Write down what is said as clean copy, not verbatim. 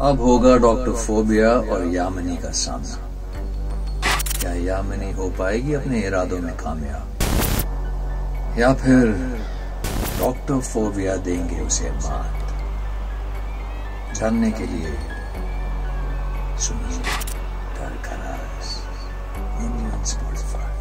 अब होगा doctor phobia और यामिनी का सामना। क्या यामिनी हो पाएगी अपने इरादों में कामयाब, या फिर डॉक्टर फोबिया देंगे उसे मात? जानने के लिए सुनिए डर का राज, Spotify।